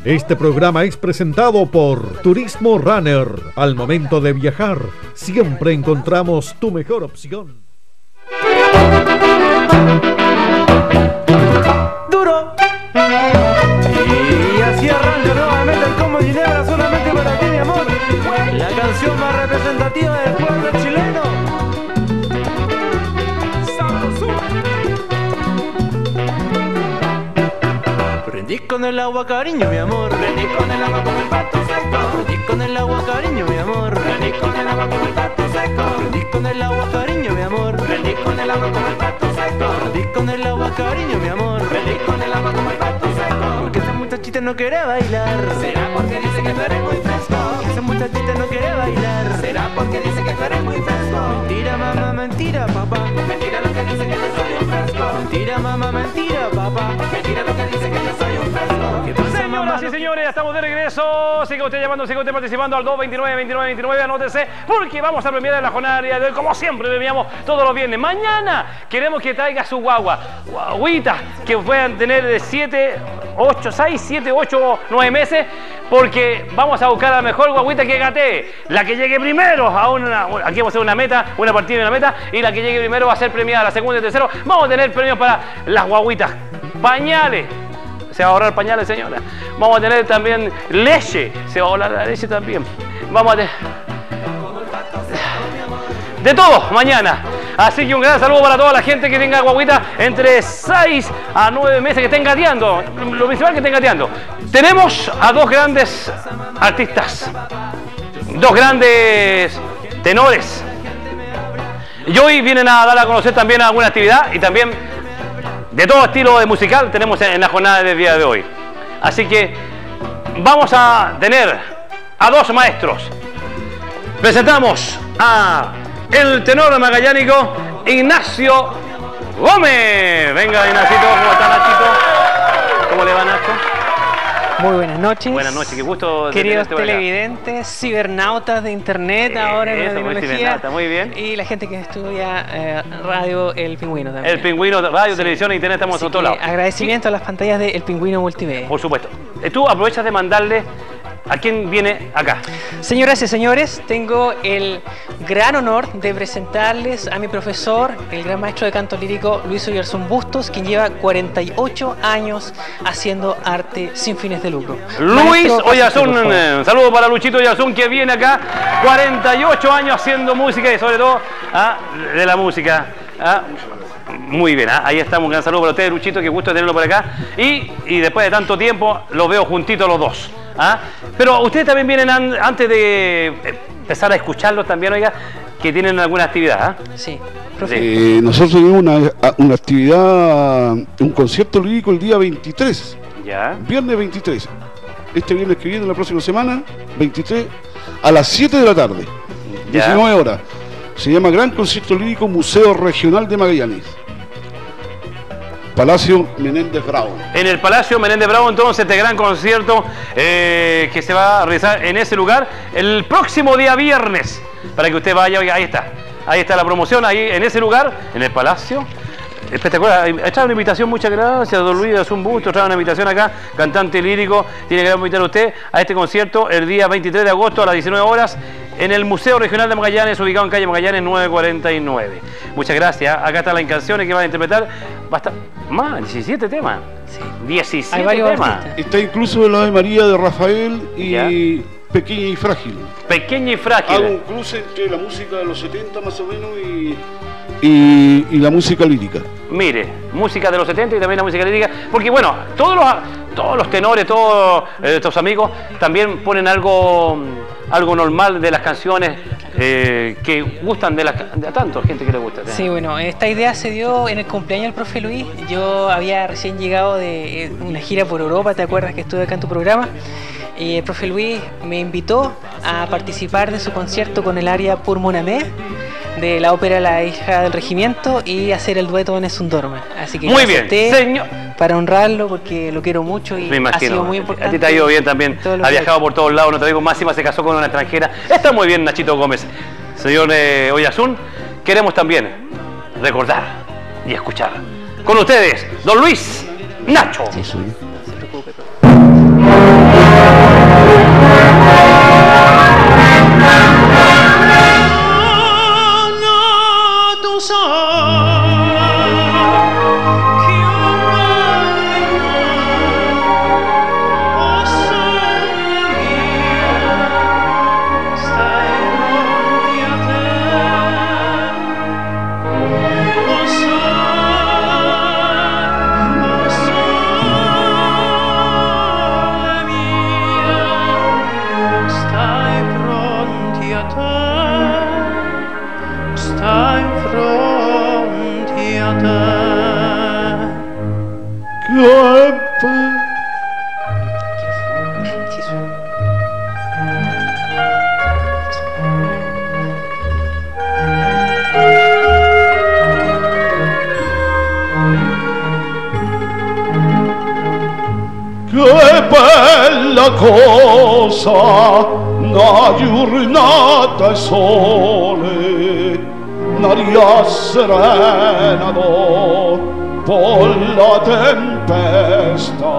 Este programa es presentado por Turismo Runner. Al momento de viajar, siempre encontramos tu mejor opción. Duro. Y así arranca nuevamente el combo Ginebra, solamente para ti, mi amor. La canción más representativa del pueblo chileno. Prendí con el agua, cariño, mi amor. Prendí con el agua como el pato seco. Prendí con el agua, cariño, mi amor. Prendí con el agua como el pato seco. Prendí con el agua, cariño, mi amor. Prendí con el agua como el pato seco. Prendí con el agua, cariño, mi amor. Prendí con el agua como el pato seco. Porque esa muchachita no quiere bailar. ¿Será porque dice que tú eres muy fresco? Esa muchachita no quiere bailar. ¿Será porque dice que tú eres muy fresco? Mentira, mamá, mentira, papá. Mentira lo que dice que yo soy un fresco. Mentira, mamá, mentira, papá. Mentira lo que dice que yo soy un fresco. ¿Qué pasa, Señoras y señores, estamos de regreso. Siga usted llamando, siga usted participando al 229-29-29. Anótese, porque vamos a premiar en la jornada de hoy, como siempre premiamos todos los viernes. Mañana queremos que traiga su guaguita, que puedan tener de 7, 8, 6, 7, 8, 9 meses, porque vamos a buscar la mejor guaguita que gatee. La que llegue primero a aquí vamos a hacer una meta, una partida y una meta, y la que llegue primero va a ser premiada. La segunda y tercero vamos a tener premios para las guaguitas. Pañales. Se va a ahorrar pañales, señora. Vamos a tener también leche. Se va a ahorrar la leche también. Vamos a tener de todo mañana. Así que un gran saludo para toda la gente que tenga guaguita entre 6 a 9 meses, que estén gateando. Lo principal, que estén gateando. Tenemos a dos grandes artistas, dos grandes tenores. Y hoy vienen a dar a conocer también alguna actividad y también de todo estilo de musical tenemos en la jornada del día de hoy. Así que vamos a tener a dos maestros. Presentamos a el tenor magallánico Ignacio Gómez. Venga, Ignacito, ¿cómo está, Nachito? ¿Cómo le va, Nacho? Muy buenas noches. Buenas noches, qué gusto. Queridos televidentes, cibernautas de internet, ahora en la tecnología. Muy bien. Y la gente que estudia radio El Pingüino también. El Pingüino, radio, televisión e internet, estamos a todos lados. Agradecimiento a las pantallas de El Pingüino Multimedia. Por supuesto. Tú aprovechas de mandarle a quién viene acá. Señoras y señores, tengo el gran honor de presentarles a mi profesor, el gran maestro de canto lírico Luis Oyarzún Bustos, quien lleva 48 años haciendo arte sin fines de lucro. Luis Oyarzún, un saludo para Luchito Oyarzún, que viene acá, 48 años haciendo música y sobre todo de la música. Muy bien, ahí estamos, un gran saludo para ustedes, Luchito, qué gusto tenerlo por acá. Y después de tanto tiempo los veo juntitos los dos. Pero ustedes también vienen antes de empezar a escucharlos también, oiga, que tienen alguna actividad. Sí, nosotros tenemos una actividad, un concierto lírico el día 23. Ya. Viernes 23. Este viernes que viene, la próxima semana, 23, a las 7 de la tarde, 19 horas. Se llama Gran Concierto Lírico Museo Regional de Magallanes. Palacio Menéndez Bravo. En el Palacio Menéndez Bravo, entonces, este gran concierto que se va a realizar en ese lugar el próximo día viernes. Para que usted vaya, oiga, ahí está la promoción, ahí en ese lugar, en el Palacio. Espectacular. Trae una invitación, muchas gracias, don Luis Oyarzún Bustos, trae una invitación acá, cantante lírico, tiene que invitar a usted a este concierto el día 23 de agosto a las 19 horas en el Museo Regional de Magallanes, ubicado en calle Magallanes 949. Muchas gracias. Acá están las canciones que van a interpretar. Basta más, 17 temas. Sí. 17 temas. Está incluso el Ave María de Rafael y Pequeña y Frágil. Pequeña y Frágil. Hago un cruce entre la música de los 70 más o menos y la música lírica. Mire, música de los 70 y también la música lírica, porque bueno, todos los tenores, todos estos amigos también ponen algo normal de las canciones que gustan de tanta gente que le gusta. Sí, bueno, esta idea se dio en el cumpleaños del profe Luis. Yo había recién llegado de una gira por Europa, ¿te acuerdas que estuve acá en tu programa? Y el profe Luis me invitó a participar de su concierto con el aria Pour mon amie de la ópera La hija del regimiento y hacer el dueto en Es un dorme. Así que muy bien, señor, para honrarlo porque lo quiero mucho y ha sido muy importante. A ti te ha ido bien también, ha viajado por todos lados, no te digo, Máxima se casó con una extranjera. Está muy bien, Nachito Gómez. Señor Oyarzún, queremos también recordar y escuchar con ustedes, don Luis Nacho. Sí, no se preocupe. Che bella cosa, una giornata e sole, un'aria serena dopo la tempesta,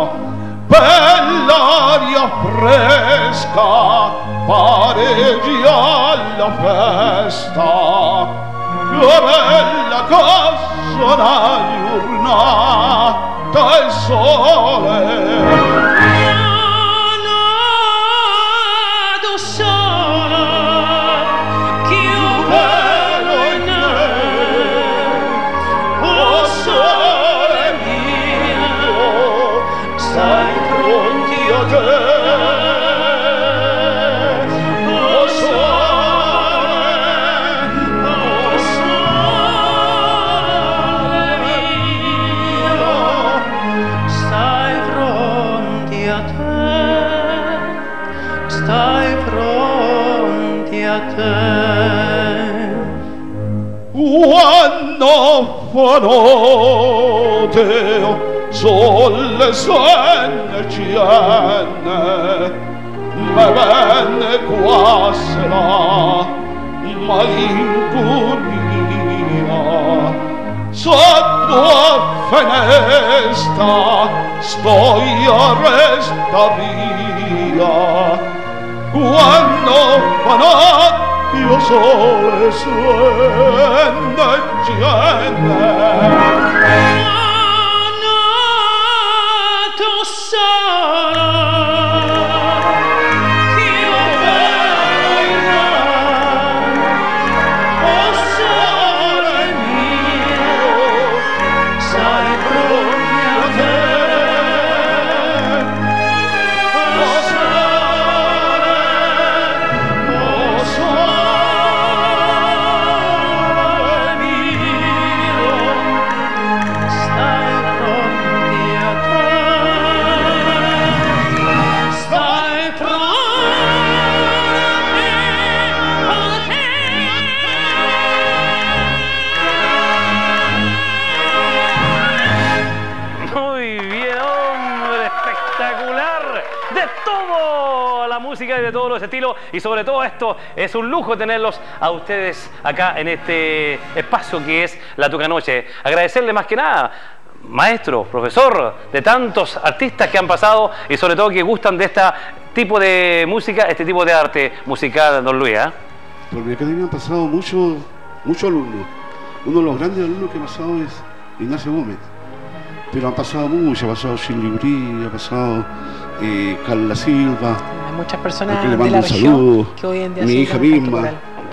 bell'aria fresca, pareggia la festa, che bella cosa, una giornata e sole. Quando fa notte sole senne cienne, me venne qua sera malinconia, sotto a finestra sto io resta via. Quando fa notte io sole senne cienne, de todos los estilos, y sobre todo esto es un lujo tenerlos a ustedes acá en este espacio que es La Tucanoche. Agradecerle más que nada, maestro, profesor, de tantos artistas que han pasado y sobre todo que gustan de este tipo de música, este tipo de arte musical, don Luis. Por mi academia han pasado muchos alumnos. Uno de los grandes alumnos que ha pasado es Ignacio Gómez, pero han pasado muchos, ha pasado Shirley Uri, ha pasado Carla Silva. Hay muchas personas le de mando la un región saludo. que hoy en día Mi hija misma.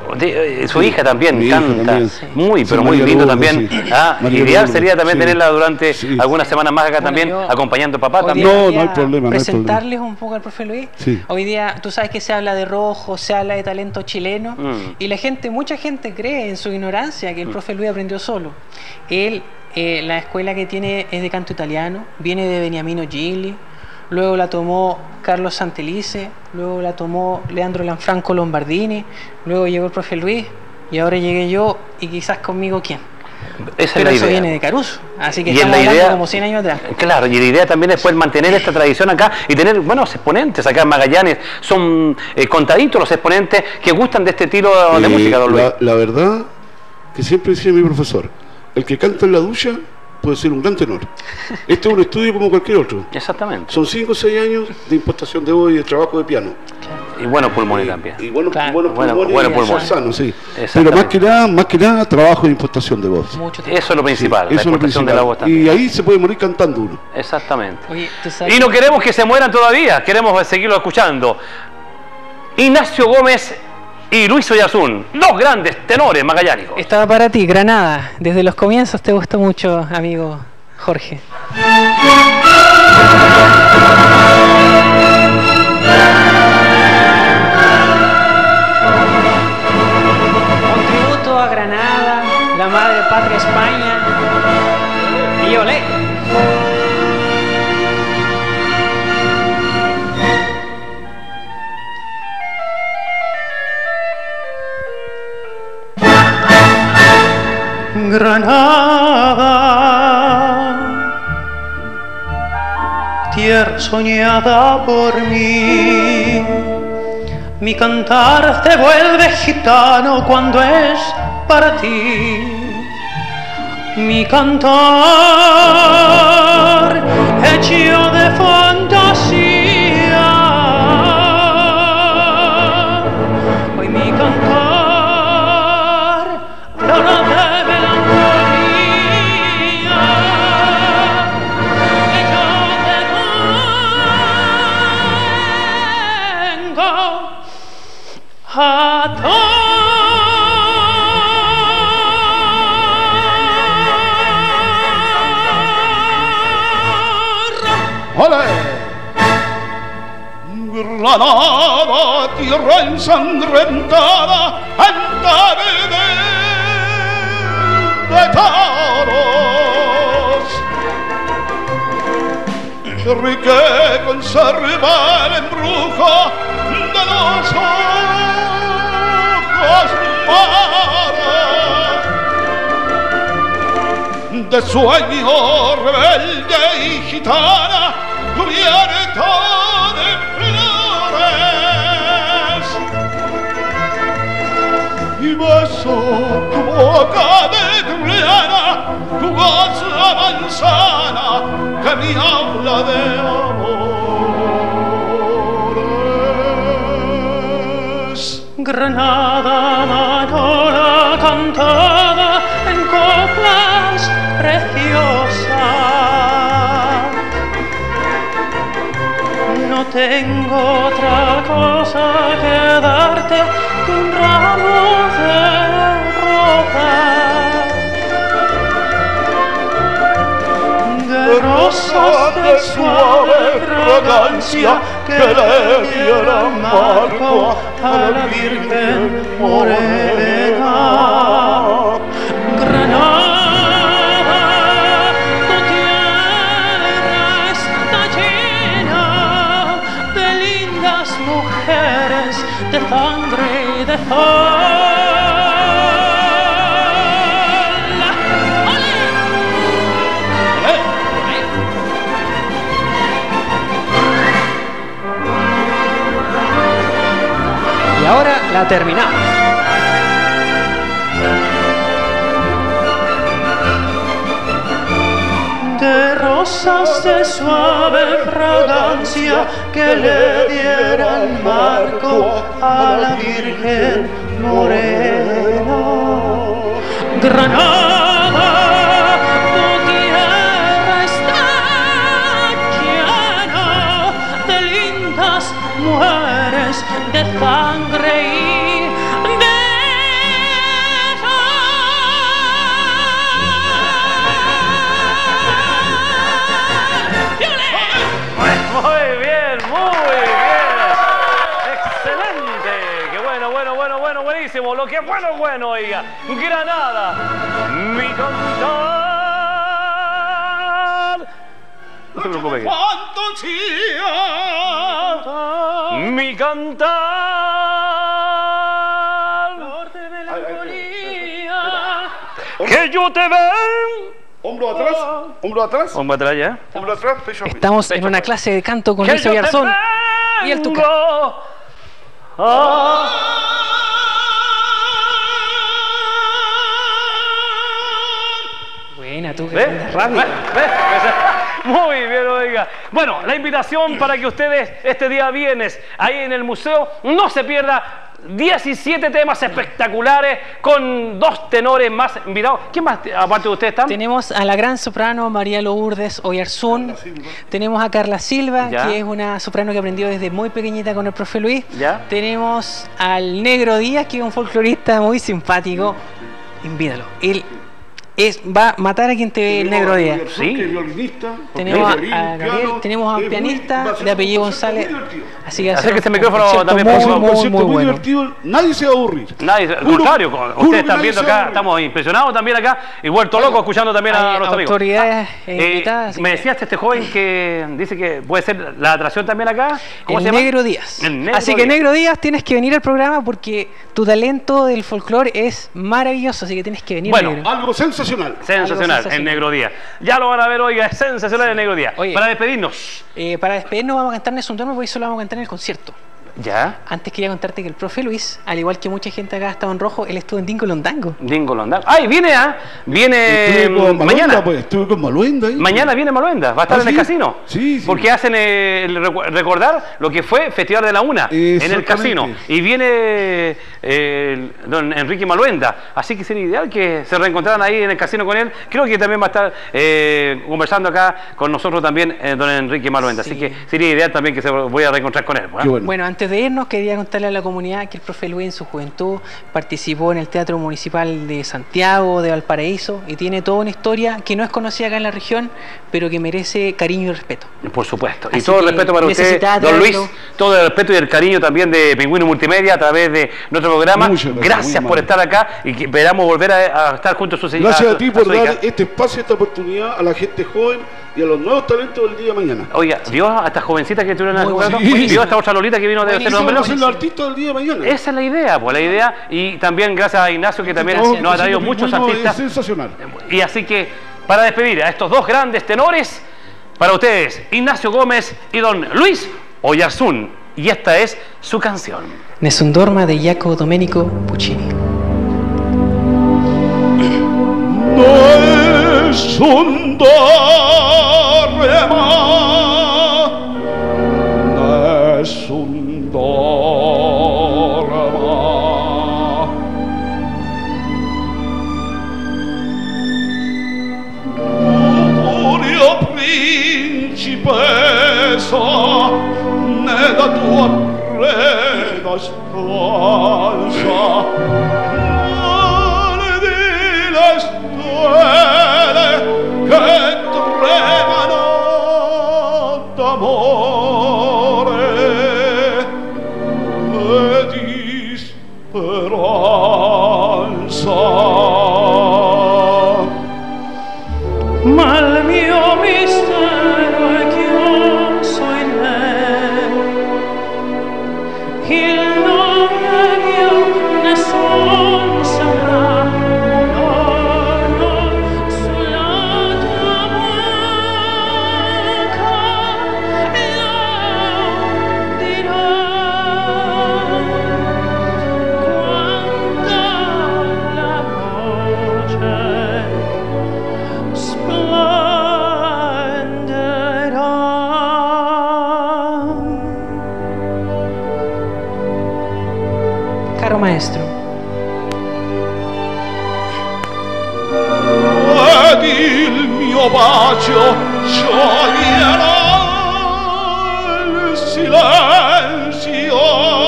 Su hija también mi canta, hija también. muy, pero Sí, muy María lindo Lourdes, también. sí. Ideal Lourdes, sería también sí. tenerla durante Sí. algunas semanas más acá Bueno, también, yo acompañando a papá hoy también. día No, quería no hay problema, no hay presentarles un poco al profe Luis. Sí. Hoy día, tú sabes que se habla de rojo, se habla de talento chileno, y la gente, mucha gente cree en su ignorancia que el profe Luis aprendió solo. Él, la escuela que tiene es de canto italiano, viene de Beniamino Gigli, luego la tomó Carlos Santelice, luego la tomó Leandro Lanfranco Lombardini, luego llegó el profe Luis, y ahora llegué yo, y quizás conmigo ¿quién? Esa Pero es la eso idea. viene de Caruso, así que Y estamos es la hablando idea, como 100 años atrás. Claro, y la idea también es poder mantener esta tradición acá y tener buenos exponentes acá en Magallanes. Son contaditos los exponentes que gustan de este estilo de música, don Luis. La verdad que siempre decía mi profesor, el que canta en la ducha puede ser un gran tenor. Este es un estudio como cualquier otro. Exactamente. Son 5 o 6 años de impostación de voz y de trabajo de piano. Claro. Y buenos pulmones también. Y buenos, Claro. buenos Bueno, pulmones, buenos y pulmones. sanos, sí. Exactamente. Pero más que nada, trabajo de impostación de voz. Mucho tiempo. Eso es lo principal, Eso la es lo exportación de la voz principal. también. Y ahí se puede morir cantando uno. Exactamente. Oye, ¿tú sabes? Y no queremos que se mueran todavía, queremos seguirlo escuchando. Ignacio Gómez y Luis Oyarzún, dos grandes tenores magallánicos. Estaba para ti, Granada. Desde los comienzos te gustó mucho, amigo Jorge. Un tributo a Granada, la madre patria España. Y olé. Granada, tierra soñada por mí, mi cantar te vuelve gitano cuando es para ti. Mi cantar hecho de fantasía, hoy mi cantar flora de melancolía, y yo te tengo a ¡Ole! Granada, tierra ensangrentada, altar de toros, que conserva el embrujo de los ojos moros, de sueño rebelde y gitana, cubierta de flores, y beso tu boca de Triana, tu voz la manzana que me habla de amores. Granada, manora cantada en coplas preciosas. No tengo otra cosa que darte que un ramo de rosas, de rosas de suave fragancia que le dieran marco a la Virgen morena. Granada, tu tierra está llena de lindas mujeres, de sangre y de Y ahora la terminamos. de rosas de suave fragancia que le dieran marco a la Virgen morena. Granada, tu tierra está llena de lindas mujeres, de sangre y de Muy bien, muy bien. Excelente. Qué bueno, buenísimo. Lo que es bueno, oiga. Granada, mi cantar. No se preocupe. Mi cantar. Que yo te veo. Hombro atrás, hombro atrás, Vamos atrás ya. hombro atrás, pecho arriba. Estamos en una clase de canto con Luis Oyarzún y el Tuca. Buena, Tuca, ¿Ves? andas rápido. Muy bien, oiga. Bueno, la invitación para que ustedes este día viernes, ahí en el museo, no se pierda 17 temas espectaculares con 2 tenores más invitados. ¿Quién más, aparte de ustedes, están? Tenemos a la gran soprano María Lourdes Oyarzún. Tenemos a Carla Silva, Ya. que es una soprano que aprendió desde muy pequeñita con el profe Luis. Ya. Tenemos al Negro Díaz, que es un folclorista muy simpático. Invítalo. Él va a matar a quien te ve el Negro Díaz. Sí. Que es violinista. Tenemos violín, a Gabriel, piano, tenemos a un es muy- pianista va a ser de apellido un concierto González. muy divertido. Así que Acérquese el un micrófono concierto también, muy, por favor. muy, concierto muy muy bueno. divertido, nadie se va a aburrir. Nadie, al Juro- contrario, juro ustedes que están nadie viendo se va a acá, aburrir. estamos impresionados también acá y vuelto locos escuchando también a Hay nuestros amigos. autoridades invitadas. así Me que- decías este joven que dice que puede ser la atracción también acá. ¿Cómo El se llama? Negro Díaz. El Negro Así que Díaz. Negro Díaz, tienes que venir al programa porque tu talento del folclore es maravilloso, así que tienes que venir. Bueno, Negro. Algo sensacional. Sensacional, sensacional. el Negro Díaz. Ya lo van a ver, oiga, es sensacional el Negro Díaz. Oye. Para despedirnos. Para despedirnos vamos a cantar Nessun Dorma, porque eso lo vamos a cantar en el concierto. Ya. Antes quería contarte que el profe Luis, al igual que mucha gente acá estaba en rojo, él estuvo en Dingo Londango. Dingo Londango. ¡Ay, viene, viene Estuve con Maluenda, mañana! pues, estuve con Maluenda ahí. Mañana viene Maluenda, va a estar ¿Ah, en el sí? casino. Sí, sí. Porque hacen recordar lo que fue Festival de la Una en el Exactamente. casino. Y viene don Enrique Maluenda. Así que sería ideal que se reencontraran ahí en el casino con él. Creo que también va a estar conversando acá con nosotros también don Enrique Maluenda. Sí. Así que sería ideal también que se voy a reencontrar con él. ¿eh? Qué bueno. Bueno, antes de irnos quería contarle a la comunidad que el profe Luis en su juventud participó en el Teatro Municipal de Santiago, de Valparaíso, y tiene toda una historia que no es conocida acá en la región, pero que merece cariño y respeto. Por supuesto. Y Así todo el que respeto para usted, necesitaba don Luis. traerlo. Todo el respeto y el cariño también de Pingüino Multimedia a través de nuestro programa. Muchas gracias, Gracias muy por amable. estar acá y que esperamos volver a estar juntos a su Gracias a ti por su hija. dar este espacio, esta oportunidad a la gente joven y a los nuevos talentos del día de mañana. Oiga, ¿vio a estas jovencitas que estuvieron Muy jugando? bueno. Sí. ¿Vio a esta otra Lolita que vino de ser Buenísimo. hombre? Vamos a ser los artistas del día de mañana. Esa es la idea, pues la idea. Y también gracias a Ignacio que también Todo nos ha traído el muchos pingüino artistas. Es sensacional. Y así que, para despedir a estos 2 grandes tenores, para ustedes, Ignacio Gómez y don Luis Oyarzún. Y esta es su canción. Nessun Dorma de Jacopo Domenico Puccini. Nessun dorma, nessun dorma. Gloria principessa, nella tua preda stanza, maledi le stelle che tremano d'amore e di speranza. Ma il mio mistero è chiuso in me, il nome mio nessun saprà, no, no, sulla tua bocca lo dirò, quando la voce splenderà. Caro maestro, Ed il mio bacio scioglierà il silenzio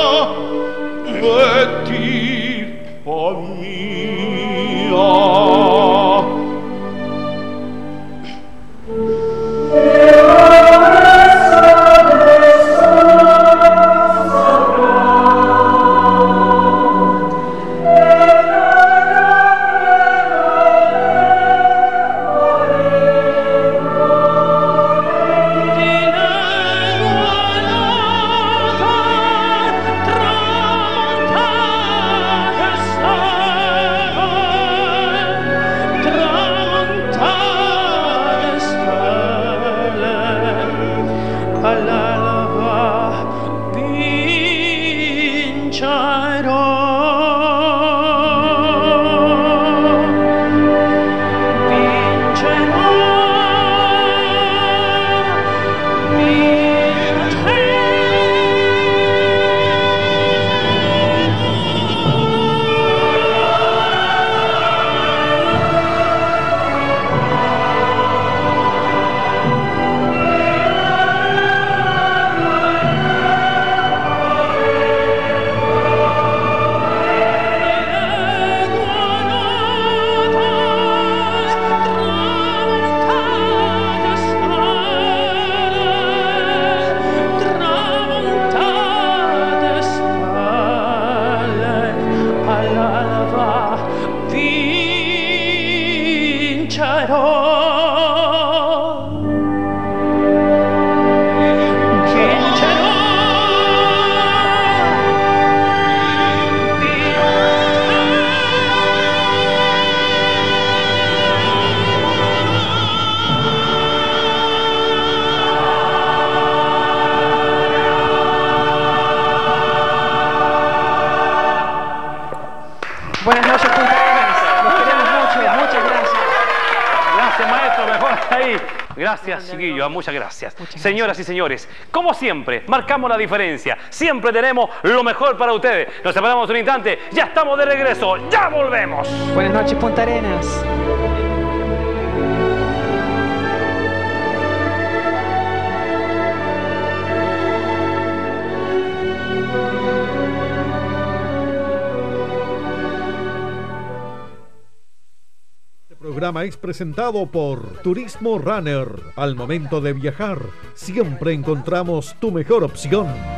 e ti fa mia. Di Buenas noches, Punta Arenas. Los queremos mucho. Muchas gracias. Gracias, maestro. Mejor ahí. Gracias, chiquillos. Muchas gracias. Señoras y señores, como siempre, marcamos la diferencia. Siempre tenemos lo mejor para ustedes. Nos separamos un instante. Ya estamos de regreso. ¡Ya volvemos! Buenas noches, Punta Arenas. Programa es presentado por Turismo Runner. Al momento de viajar, siempre encontramos tu mejor opción.